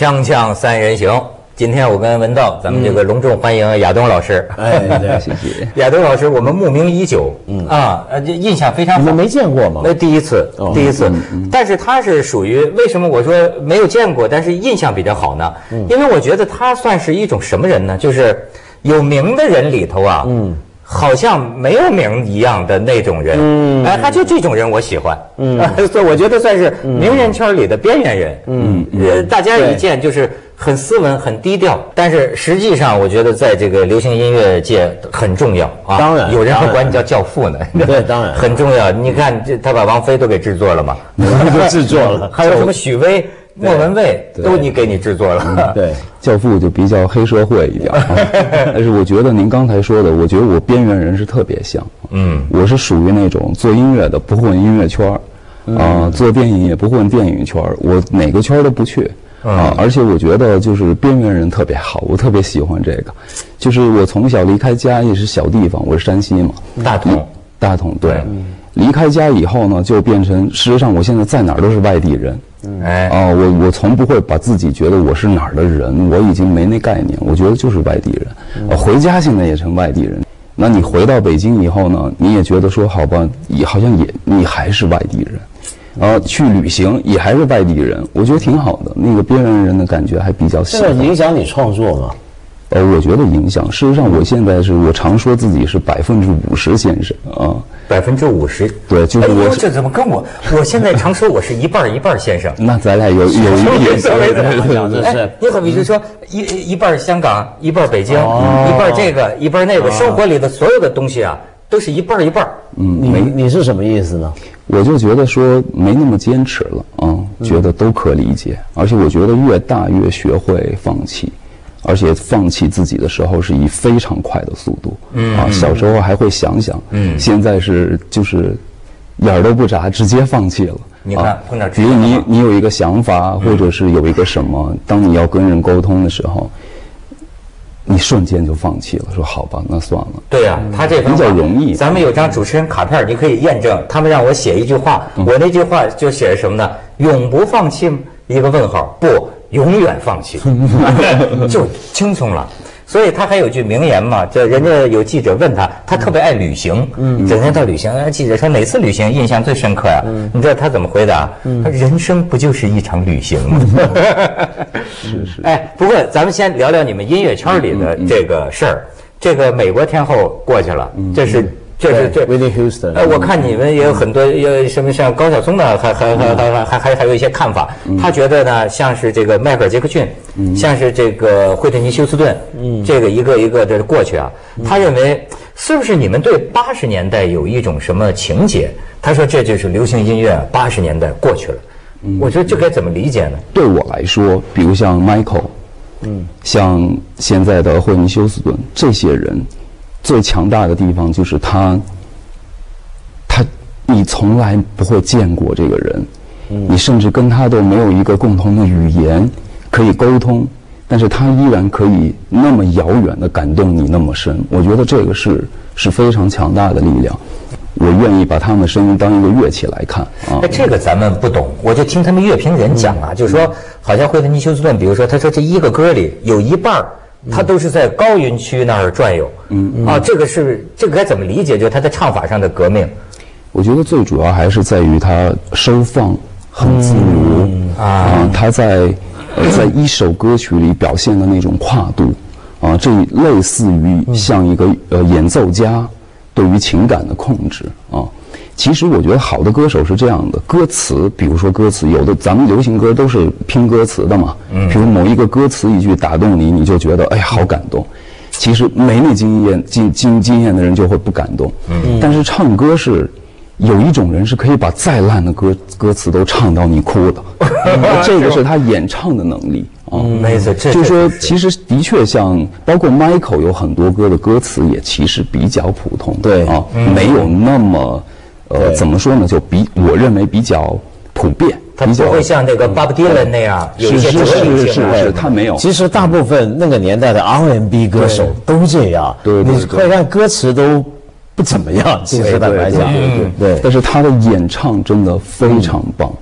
锵锵三人行，今天我跟文道，咱们这个隆重欢迎亚东老师。 哎，对，谢谢。 亚东老师，我们慕名已久，这印象非常好。 你们没见过吗？ 那第一次。但是他是属于为什么我说没有见过，但是印象比较好呢？因为我觉得他算是一种什么人呢？就是有名的人里头啊，好像没有名一样的那种人，他就这种人我喜欢，所以我觉得算是名人圈里的边缘人，大家一见就是很斯文、很低调，但是实际上我觉得在这个流行音乐界很重要啊。 当然， 有人还管你叫教父呢。 对，当然很重要。你看，他把王菲都给制作了嘛， 制作了， 还有什么许巍、莫文蔚都给你制作了。 对， 教父就比较黑社会一点，但是我觉得您刚才说的，我觉得我边缘人是特别像。我是属于那种做音乐的不混音乐圈做电影也不混电影圈，我哪个圈都不去。而且我觉得就是边缘人特别好，我特别喜欢这个。就是我从小离开家也是小地方，我是山西嘛，大同对。离开家以后呢，就变成事实上我现在在哪儿都是外地人。我从不会把自己觉得我是哪儿的人，我已经没那概念，我觉得就是外地人。回家现在也成外地人。那你回到北京以后呢，你也觉得说好吧，好像你还是外地人。去旅行也还是外地人，我觉得挺好的。那个边缘人的感觉还比较喜欢。 这个影响你创作吗？ 我觉得影响。事实上，我现在我常说自己是50%先生啊。 50%？ 对，就是我。 这怎么跟我现在常说我是一半先生。 那咱俩有一点所谓的。你好比是说一半香港，一半北京，一半这个，一半那个，生活里的所有的东西啊，都是一半。 你是什么意思呢？ 我就觉得说没那么坚持了觉得都可理解，而且我觉得越大越学会放弃，而且放弃自己的时候是以非常快的速度小时候还会想，现在就是眼儿都不眨直接放弃了。 你看， 比如你有一个想法，或者是有一个什么，当你要跟人沟通的时候，你瞬间就放弃了，说好吧，那算了。 对呀，他这比较容易。 咱们有张主持人卡片，你可以验证。他们让我写一句话，我那句话就写着什么呢？永不放弃一个问号，不，永远放弃，就轻松了。所以他还有句名言嘛，这人家有记者问他，他特别爱旅行，整天到旅行。记者说哪次旅行印象最深刻呀？你知道他怎么回答？他人生不就是一场旅行吗？ 是。 不过咱们先聊聊你们音乐圈里的这个事儿。这个美国天后过去了，这是 Whitney Houston。 我看你们也有很多什么像高晓松呢，还有一些看法。他觉得呢，像是这个迈克尔·杰克逊，像是这个惠特尼·休斯顿，这个一个一个的过去啊。他认为是不是你们对80年代有一种什么情节？他说这就是流行音乐80年代过去了。我觉得这该怎么理解呢？ 对我来说，比如像 Michael，像现在的惠特尼·休斯顿这些人。最强大的地方就是你从来不会见过这个人，你甚至跟他都没有一个共同的语言可以沟通，但是他依然可以那么遥远的感动你那么深。我觉得这个是非常强大的力量。我愿意把他们的声音当一个乐器来看这个咱们不懂，我就听他们乐评人讲就是说，好像惠特尼·休斯顿，比如说他说这一个歌里有一半他都是在高云区那儿转悠，这个该怎么理解？就是他在唱法上的革命。 我觉得最主要还是在于他收放很自如他在一首歌曲里表现的那种跨度这类似于像一个演奏家对于情感的控制其实我觉得好的歌手是这样的，歌词，比如说歌词，有的咱们流行歌都是拼歌词的嘛，比如某一个歌词一句打动你，你就觉得哎呀好感动。其实没那经验的人就会不感动。但是唱歌是有一种人是可以把再烂的歌词都唱到你哭的，这个是他演唱的能力没错， 就是说其实的确像包括 Michael 有很多歌的歌词也其实比较普通， 对没有那么。怎么说呢？就我认为比较普遍， 他不会像这个 Bob Dylan 那样有一些是，他没有。 其实大部分那个年代的 R&B 歌手都这样，你会看歌词都不怎么样。其实坦白讲，对。 但是他的演唱真的非常棒，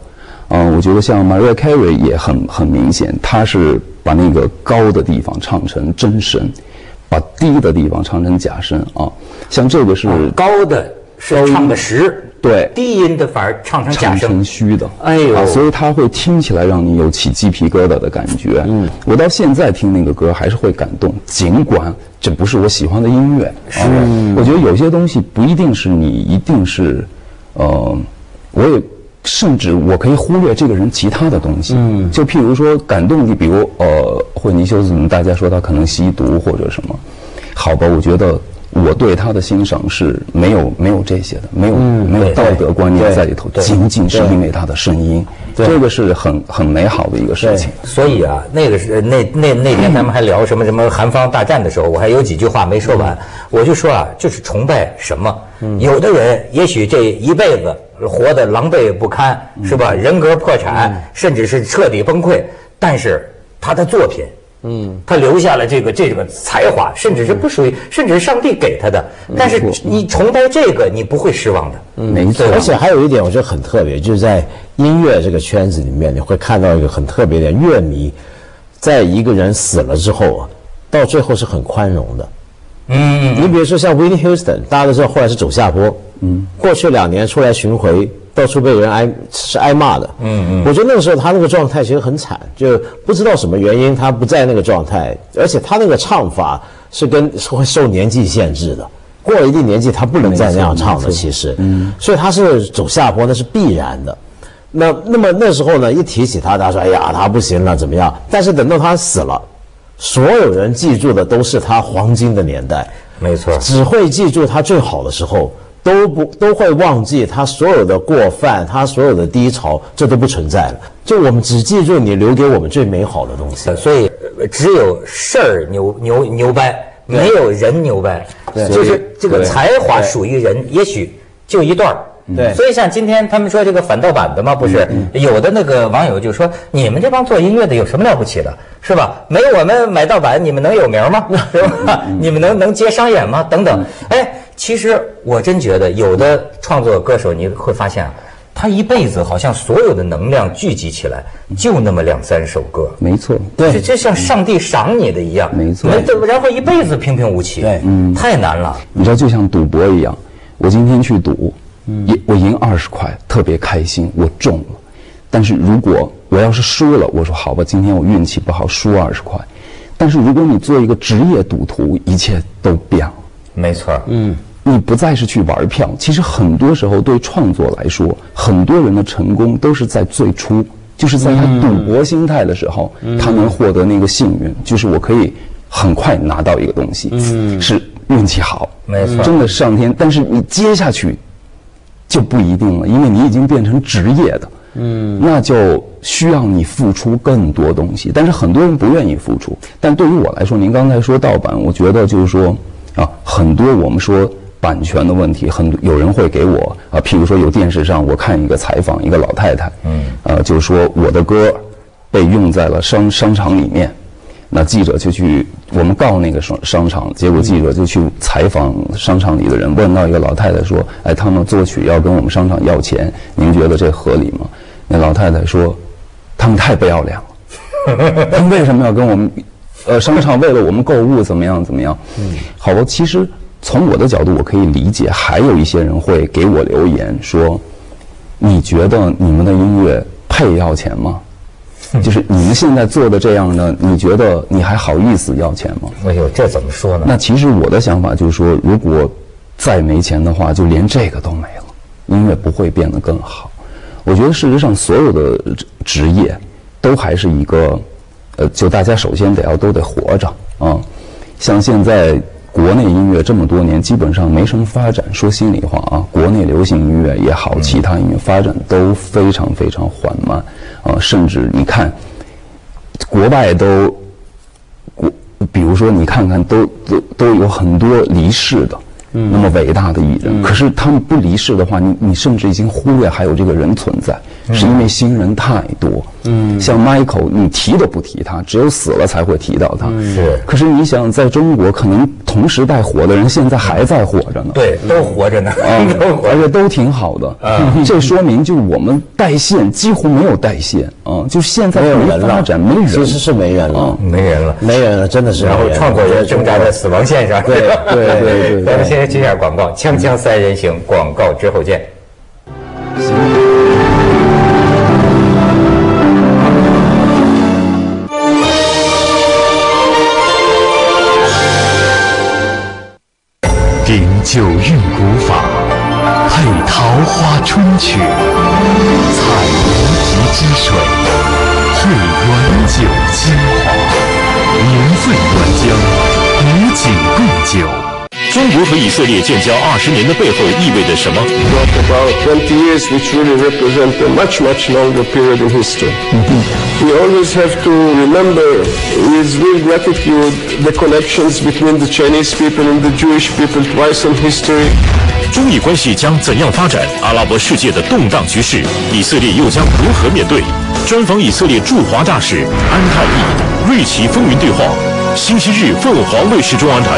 我觉得像 Mariah Carey 也很明显，她是把那个高的地方唱成真声，把低的地方唱成假声啊。像这个是高的是唱的实， 对， 低音的反而唱成假声， 唱成虚的。 哎呦， 所以它会听起来让你有起鸡皮疙瘩的感觉。我到现在听那个歌还是会感动，尽管这不是我喜欢的音乐。我觉得有些东西不一定是你一定是，我也。甚至我可以忽略这个人其他的东西，就譬如说感动你，比如惠妮休斯顿，大家说他可能吸毒或者什么，好吧，我觉得我对他的欣赏是没有这些的，没有道德观念在里头，仅仅是因为他的声音，这个是很美好的一个事情。 所以啊，那个是那天咱们还聊什么韩方大战的时候，我还有几句话没说完，我就说啊，就是崇拜什么，有的人也许这一辈子活得狼狈不堪，是吧？人格破产，甚至是彻底崩溃。但是他的作品，他留下了这个才华，甚至是不属于，甚至是上帝给他的。但是你崇拜这个，你不会失望的。 没错。而且还有一点，我觉得很特别，就是在音乐这个圈子里面，你会看到一个很特别的乐迷，在一个人死了之后啊，到最后是很宽容的。你比如说像 Whitney Houston， 大家都知道后来是走下坡，过去2年出来巡回，到处被人挨骂的，我觉得那个时候他那个状态其实很惨，就不知道什么原因他不在那个状态，而且他那个唱法是会受年纪限制的，过了一定年纪他不能再那样唱的，其实，所以他是走下坡，那是必然的。那么那时候呢，一提起他，大家说哎呀他不行了怎么样？但是等到他死了，所有人记住的都是他黄金的年代， 没错， 只会记住他最好的时候，都会忘记他所有的过犯，他所有的低潮，这都不存在了。就我们只记住你留给我们最美好的东西。 所以只有事儿牛掰，没有人牛掰。就是这个才华属于人，也许就一段。 对， 所以像今天他们说这个反盗版的嘛，不是有的那个网友就说，你们这帮做音乐的有什么了不起的，是吧？没我们买盗版，你们能有名吗？是吧？你们能接商演吗？等等。哎，其实我真觉得有的创作歌手，你会发现啊，他一辈子好像所有的能量聚集起来，就那么2-3首歌。 没错， 对，这像上帝赏你的一样。 没错， 然后一辈子平平无奇。 对， 太难了。 你知道，就像赌博一样，我今天去赌。我赢20块，特别开心，我中了。但是如果我要是输了，我说好吧，今天我运气不好，输20块。但是如果你做一个职业赌徒，一切都变了。 没错， 你不再是去玩票。其实很多时候对创作来说，很多人的成功都是在最初，就是在他赌博心态的时候，他能获得那个幸运，就是我可以很快拿到一个东西，是运气好， 没错， 真的上天。但是你接下去就不一定了，因为你已经变成职业的，那就需要你付出更多东西。但是很多人不愿意付出。但对于我来说，您刚才说盗版，我觉得就是说啊，很多我们说版权的问题，有人会给我啊，譬如说有电视上我看一个采访，一个老太太，就是说我的歌被用在了商场里面。那记者就去，我们告那个商场，结果记者就去采访商场里的人，问到一个老太太说：“哎，他们作曲要跟我们商场要钱，您觉得这合理吗？”那老太太说：“他们太不要脸了，他们为什么要跟我们，商场为了我们购物怎么样？好吧，其实从我的角度我可以理解，还有一些人会给我留言说：“你觉得你们的音乐配要钱吗？”就是你们现在做的这样的，你觉得你还好意思要钱吗？ 哎呦，这怎么说呢？ 那其实我的想法就是说，如果再没钱的话，就连这个都没了，音乐不会变得更好。我觉得事实上所有的职业都还是一个，就大家首先都得活着啊。像现在国内音乐这么多年基本上没什么发展，说心里话啊，国内流行音乐也好，其他音乐发展都非常非常缓慢。甚至你看，国外比如说你看看都有很多离世的，那么伟大的艺人，可是他们不离世的话，你甚至已经忽略还有这个人存在。 是因为新人太多。像 Michael， 你提都不提他，只有死了才会提到他。 是。 可是你想，在中国，可能同时代火的人现在还在火着呢。 对，都活着呢， 而且都挺好的。这说明就我们带线几乎没有带线啊，就现在没发展，没人， 其实是没人了， 没人了， 没人了，真的是。 然后创作人挣扎在死亡线上。 对。 咱们先接下广告，锵锵三人行，广告之后见。 顶九韵古法，配桃花春曲，采无极之水，汇原酒精华，年份原浆，与景共酒。中国和以色列建交20年的背后意味着什么 ？Talk about 20 years, which really represent a much longer period in history. We always have to remember with real gratitude the connections between the Chinese people and the Jewish people twice in history. 中以关系将怎样发展？阿拉伯世界的动荡局势，以色列又将如何面对？专访以色列驻华大使安泰义，瑞奇风云对话，星期日凤凰卫视中安台。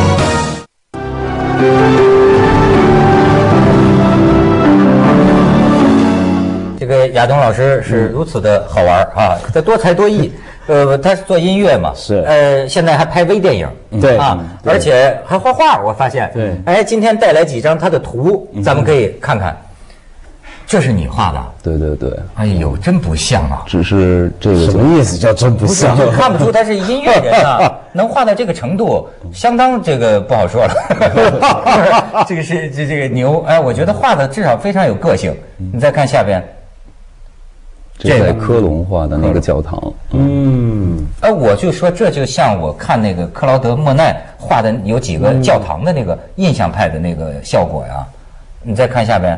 这个亚东老师是如此的好玩啊，他多才多艺。他是做音乐嘛， 是现在还拍微电影， 对啊，而且还画画。我发现， 对， 哎，今天带来几张他的图，咱们可以看看。这是你画的？ 对。 哎呦，真不像啊！ 只是这个什么意思叫真不像？ 就看不出他是音乐人啊，能画到这个程度，相当这个不好说了。这个是这个牛，哎，我觉得画的至少非常有个性。你再看下边。 这在科隆画的那个教堂， 我就说这就像我看那个克劳德·莫奈画的有几个教堂的那个印象派的那个效果呀。你再看下边，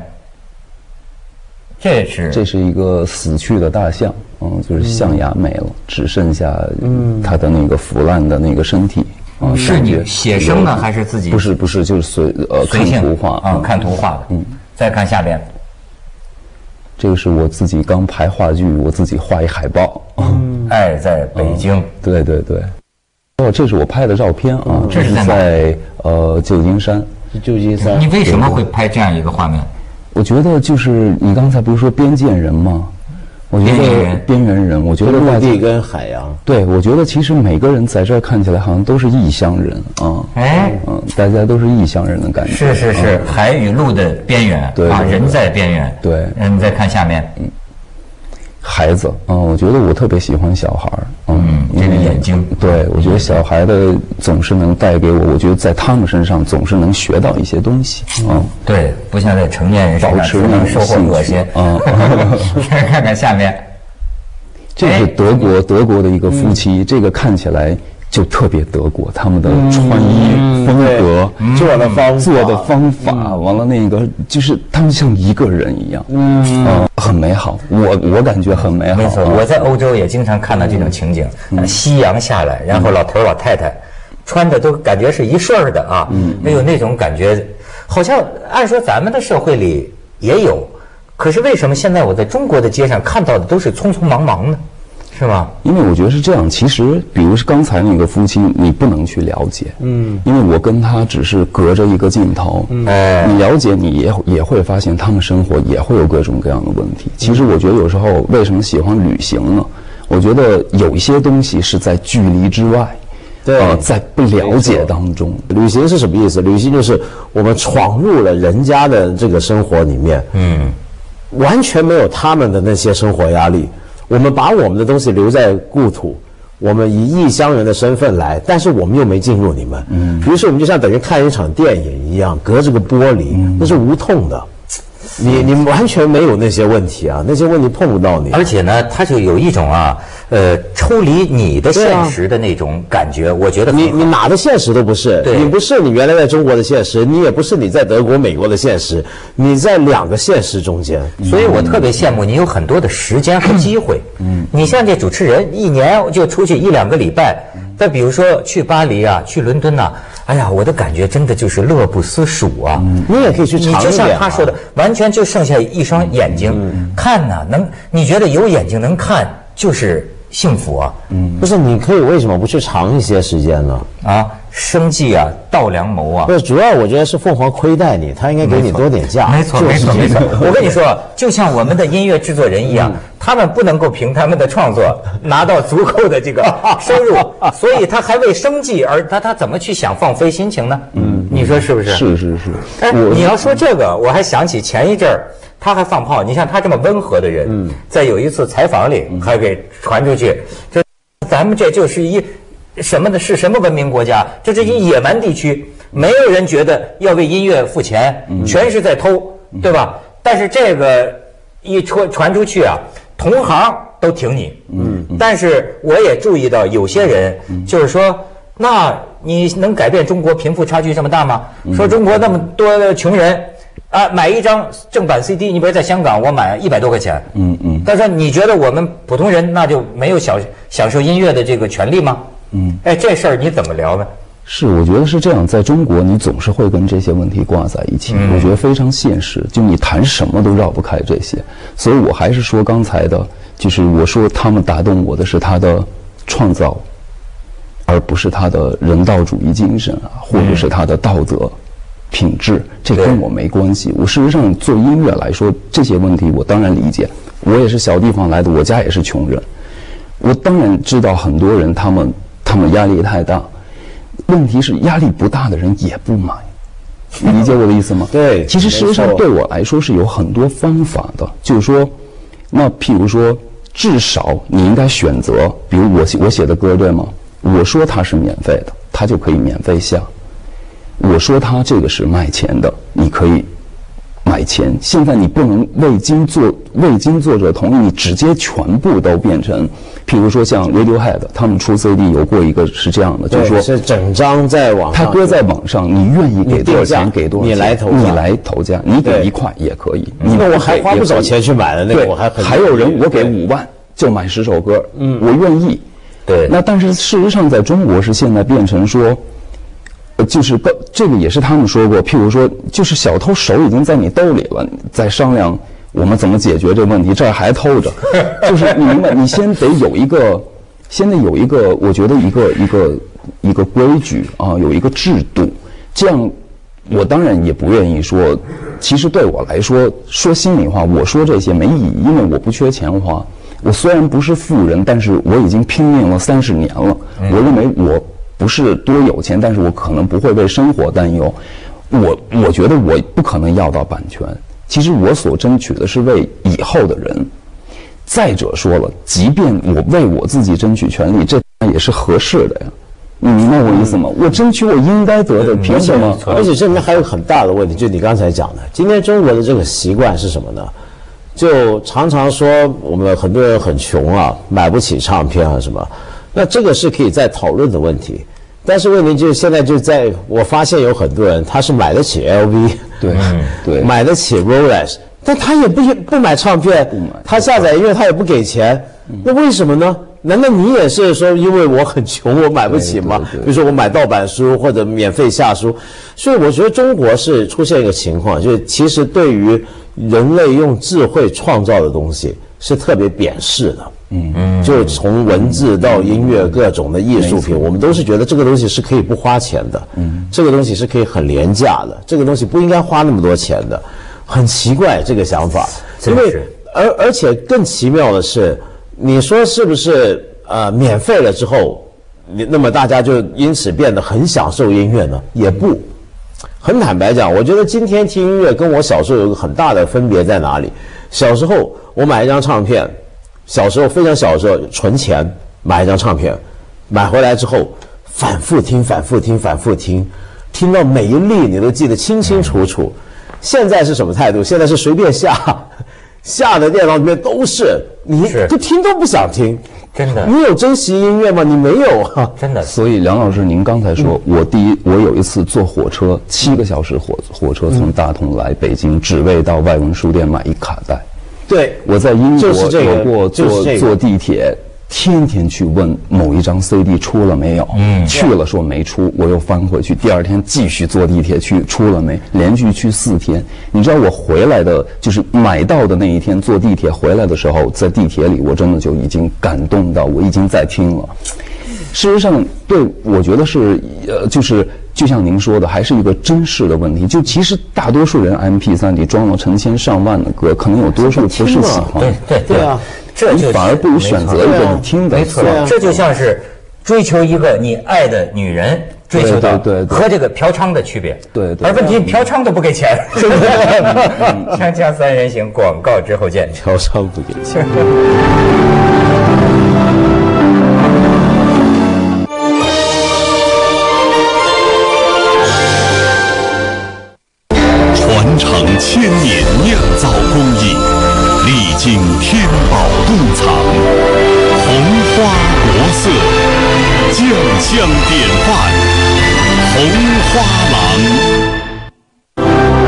这是一个死去的大象，就是象牙没了，只剩下它的那个腐烂的那个身体。 是你写生呢还是自己？ 不是，就是看图画啊，看图画的。再看下边。 这个是我自己刚排话剧，我自己画一海报。 爱在北京。 对。这是我拍的照片啊， 这是在旧金山。 旧金山。 你为什么会拍这样一个画面？ 我觉得就是你刚才不是说边界人吗？我觉得边缘人，我觉得陆地跟海洋。 对，我觉得其实每个人在这儿看起来好像都是异乡人啊。大家都是异乡人的感觉。 是，海与陆的边缘， 对， 人在边缘。 对， 你再看下面， 孩子，我觉得我特别喜欢小孩儿， 这个眼睛， 对，我觉得小孩的总是能带给我觉得在他们身上总是能学到一些东西， 对，不像在成年人身上保持能收获恶心，看看下面， 这是德国的一个夫妻，这个看起来就特别德国，他们的穿衣风格、 做的方法，完了那个就是他们像一个人一样，很美好。我感觉很美好。 没错，我在欧洲也经常看到这种情景，夕阳下来，然后老头老太太穿的都感觉是一顺儿的啊，没有那种感觉，好像按说咱们的社会里也有，可是为什么现在我在中国的街上看到的都是匆匆忙忙呢？是吗？ 因为我觉得是这样，其实比如是刚才那个夫妻，你不能去了解，因为我跟他只是隔着一个镜头，你了解你也会发现他们生活也会有各种各样的问题。其实我觉得有时候为什么喜欢旅行呢？我觉得有一些东西是在距离之外，在不了解当中。 旅行是什么意思？旅行就是我们闯入了人家的这个生活里面，完全没有他们的那些生活压力。我们把我们的东西留在故土，我们以异乡人的身份来，但是我们又没进入你们，于是我们就像等于看一场电影一样，隔着个玻璃，那是无痛的。你完全没有那些问题啊，那些问题碰不到你。 而且呢，它就有一种抽离你的现实的那种感觉，我觉得你哪的现实都不是， 对， 你不是你原来在中国的现实，你也不是你在德国、美国的现实，你在两个现实中间。 所以我特别羡慕你有很多的时间和机会。你像这主持人，一年就出去1-2个礼拜， 再比如说去巴黎啊，去伦敦呐，哎呀，我的感觉真的就是乐不思蜀啊。 你也可以去尝一点。 你就像他说的，完全就剩下一双眼睛，看呐，你觉得有眼睛能看就是幸福啊。 不是，你可以为什么不去长一些时间呢？ 啊，生计啊，稻粱谋啊。 不是，主要我觉得是凤凰亏待你，他应该给你多点假。 没错。我跟你说，就像我们的音乐制作人一样，他们不能够凭他们的创作拿到足够的这个收入，所以他还为生计而他怎么去想放飞心情呢？你说是不是？ 是。 哎，你要说这个，我还想起前一阵儿他还放炮。你像他这么温和的人，在有一次采访里还给传出去，就咱们这就是一什么的，是什么文明国家？这是一野蛮地区，没有人觉得要为音乐付钱，全是在偷，对吧？但是这个一传出去啊，同行都挺你。但是我也注意到有些人就是说，那你能改变中国贫富差距这么大吗？说中国那么多的穷人啊，买一张正版 CD， 你比如在香港我买100多块钱，但是你觉得我们普通人那就没有享受音乐的这个权利吗？哎，这事儿你怎么聊呢？ 是，我觉得是这样，在中国你总是会跟这些问题挂在一起，我觉得非常现实，就你谈什么都绕不开这些。所以我还是说刚才的，就是我说他们打动我的是他的创造，而不是他的人道主义精神啊，或者是他的道德品质，这跟我没关系。我事实上做音乐来说，这些问题我当然理解，我也是小地方来的，我家也是穷人，我当然知道很多人他们压力太大，问题是压力不大的人也不买，你理解我的意思吗？ 对， 其实事实上对我来说是有很多方法的，就是说，那譬如说，至少你应该选择，比如我写的歌对吗？我说它是免费的，它就可以免费下；我说它这个是卖钱的，你可以买钱。现在你不能未经作者同意，你直接全部都变成，譬如说像 Radiohead 他们出 CD 有过一个是这样的，就是说是整张在网上， 他搁在网上，你愿意给多少钱给多少钱，你来投价，你给1块也可以。 那我还花不少钱去买的那个，我还有人我给5万就买10首歌，我愿意。 对， 那但是事实上在中国是现在变成说。就是这个也是他们说过，譬如说，就是小偷手已经在你兜里了，再商量我们怎么解决这个问题，这儿还偷着，就是你明白，你先得有一个，我觉得一个规矩啊，有一个制度，这样，我当然也不愿意说，其实对我来说，说心里话，我说这些没意义，因为我不缺钱花，我虽然不是富人，但是我已经拼命了30年了，我认为我不是多有钱，但是我可能不会为生活担忧。我觉得我不可能要到版权。其实我所争取的是为以后的人。再者说了，即便我为我自己争取权利，这也是合适的呀。你明白我意思吗？我争取我应该得的，凭什么？ 而且这里面还有很大的问题，就你刚才讲的，今天中国的这个习惯是什么呢？就常常说我们很多人很穷啊，买不起唱片啊什么。那这个是可以再讨论的问题。但是问题就是现在我发现有很多人他是买得起 LV， 对， 买得起 Rolex， 但他也不买唱片，他下载音乐他也不给钱，那为什么呢？难道你也是说因为我很穷我买不起吗？比如说我买盗版书或者免费下书，所以我觉得中国是出现一个情况，就是其实对于人类用智慧创造的东西是特别贬视的。就从文字到音乐各种的艺术品，我们都是觉得这个东西是可以不花钱的，这个东西是可以很廉价的，这个东西不应该花那么多钱的，很奇怪这个想法。因为而且更奇妙的是，你说是不是免费了之后，那么大家就因此变得很享受音乐呢？也不。很坦白讲，我觉得今天听音乐跟我小时候有个很大的分别在哪里？小时候我买一张唱片。小时候非常小的时候，存钱买一张唱片，买回来之后反复听，听到每一粒你都记得清清楚楚。现在是什么态度？现在是随便下的电脑里面都是，你就听都不想听。 真的， 你有珍惜音乐吗？你没有啊， 真的。 所以梁老师，您刚才说，我有一次坐火车7个小时火车从大同来北京，只为到外文书店买一卡带。 对， 我在英国有过坐地铁天天去问某一张 CD 出了没有，去了说没出，我又翻回去，第二天继续坐地铁去，出了没，连续去4天。你知道我回来的，就是买到的那一天，坐地铁回来的时候，在地铁里，我真的就已经感动到，我已经在听了。事实上，对，我觉得是，就像您说的，还是一个真实的问题。就其实大多数人 MP3 里装了成千上万的歌，可能有多数不是喜欢。 对啊。 你反而不如选择一个你听的， 没错，这就像是追求一个你爱的女人，追求的和这个嫖娼的区别。 对， 而问题嫖娼都不给钱，是不是？锵锵三人行，广告之后见。 嫖娼不给钱。 传承1000年酿造工艺。历经天宝洞藏，红花国色，酱香典范，红花郎。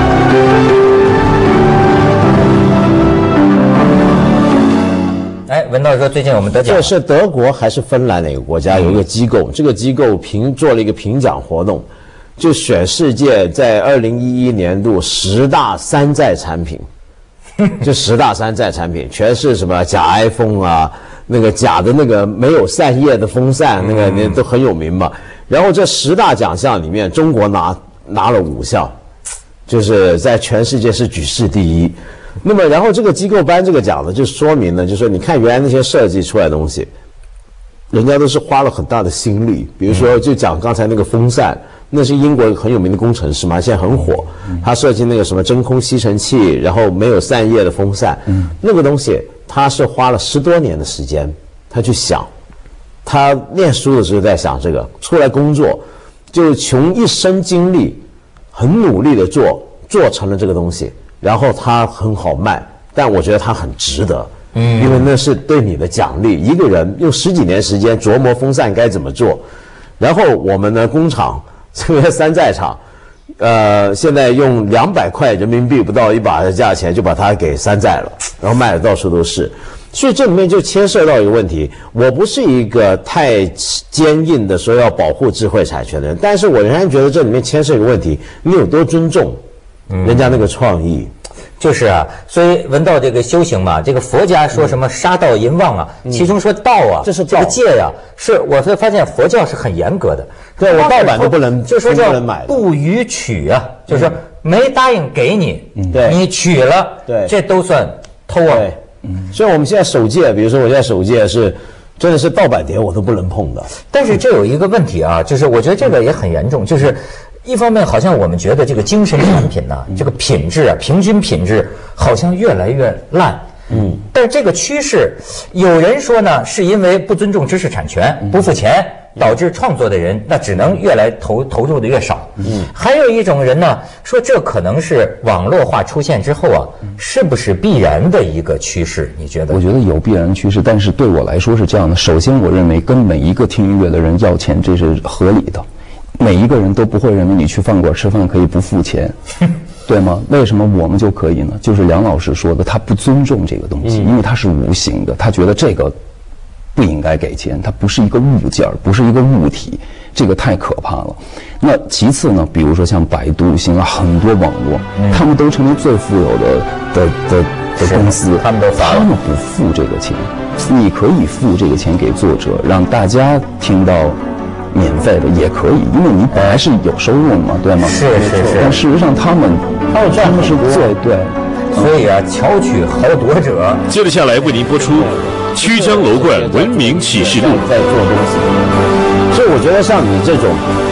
哎，文道说最近我们得奖， 这是德国还是芬兰哪个国家有一个机构，这个机构做了一个评奖活动，就选世界在2011年度10大山寨产品。就10大山寨产品，全是什么假 iPhone 啊，那个假的那个没有扇叶的风扇，那个都很有名嘛。然后这10大奖项里面，中国拿了5项，就是在全世界是举世第一。那么，然后这个机构颁这个奖呢，就说明呢，就说你看原来那些设计出来的东西，人家都是花了很大的心力。比如说，就讲刚才那个风扇。那是英国一个很有名的工程师嘛，现在很火。他设计那个什么真空吸尘器，然后没有扇叶的风扇，那个东西他是花了10多年的时间，他去想。他念书的时候在想这个，出来工作就穷一生精力，很努力的做成了这个东西，然后他很好卖，但我觉得他很值得。因为那是对你的奖励。一个人用10几年时间琢磨风扇该怎么做，然后我们呢工厂。这个山寨厂，现在用200块人民币不到1把的价钱就把它给山寨了，然后卖的到处都是。所以这里面就牵涉到一个问题，我不是一个太坚硬的说要保护智慧产权的人，但是我仍然觉得这里面牵涉一个问题，你有多尊重人家那个创意。 就是啊，所以闻到这个修行嘛，这个佛家说什么杀盗淫妄啊，其中说道啊， 这是这个戒呀，是我会发现佛教是很严格的。 对，我盗版都不能， 就说叫不予取啊，就是说没答应给你，你取了，对，这都算偷啊。 对，所以我们现在守戒，比如说我现在守戒是。真的是盗版碟我都不能碰的。 但是这有一个问题啊，就是我觉得这个也很严重，就是一方面好像我们觉得这个精神产品呢，这个品质啊，平均品质好像越来越烂。但是这个趋势，有人说呢，是因为不尊重知识产权，不付钱，导致创作的人那只能越来投入的越少。还有一种人呢，说这可能是网络化出现之后啊，是不是必然的一个趋势？你觉得？ 我觉得有必然趋势，但是对我来说是这样的。首先，我认为跟每一个听音乐的人要钱，这是合理的。每一个人都不会认为你去饭馆吃饭可以不付钱。对吗？为什么我们就可以呢？就是梁老师说的，他不尊重这个东西，因为它是无形的，他觉得这个不应该给钱，它不是一个物件，不是一个物体，这个太可怕了。那其次呢，比如说像百度、新浪很多网络，他们都成为最富有的公司，他们不付这个钱，你可以付这个钱给作者，让大家听到。免费的也可以，因为你本来是有收入嘛，对吗？ 是。 但事实上他们是对， 所以啊，巧取豪夺者。 接着下来为您播出《曲江楼观文明启示录》。 在做东西，所以我觉得像你这种